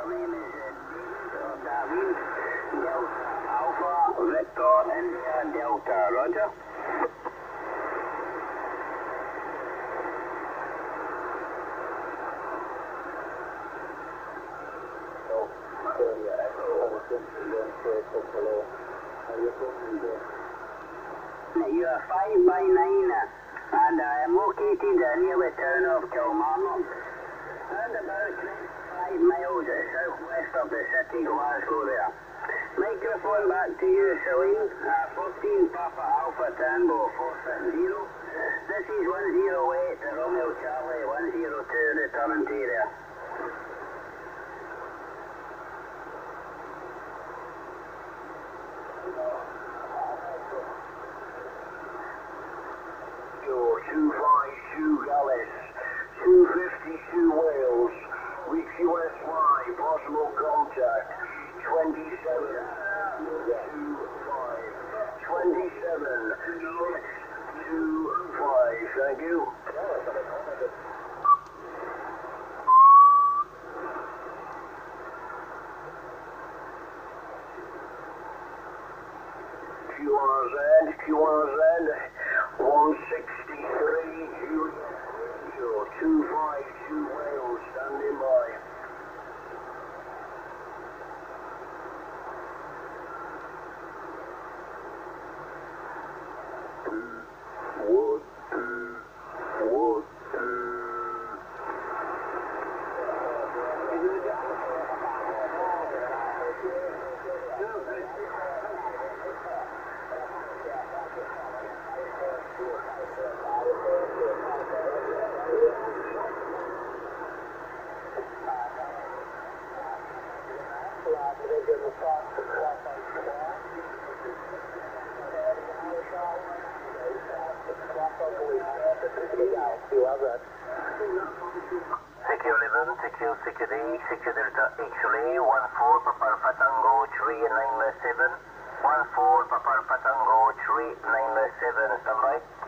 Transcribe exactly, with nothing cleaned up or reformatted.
your name is uh, David or David, Delta Alpha, Victor, India, Delta, Roger. You are five by nine, and I am located near the town of Kilmarnock, round about five miles southwest of the city Glasgow there. Microphone back to you, Celine, uh, fourteen Papa Alpha Tango four six zero. This is one zero eight, Romeo Charlie one zero two, returning to you there. two five two Gallus, two fifty-two Wales, reach U S Y, possible contact, twenty-seven, two five, twenty-seven, six, two five, thank you. Q R Z, Q R Z, one sixty-three, Juliet, two five two Wales, standing by. Wood, wood, Secure eleven, secure secure D, secure Delta X-ray, one four Papa Alpha Tango three nine seven, one four Papa Alpha Tango three nine seven, standby.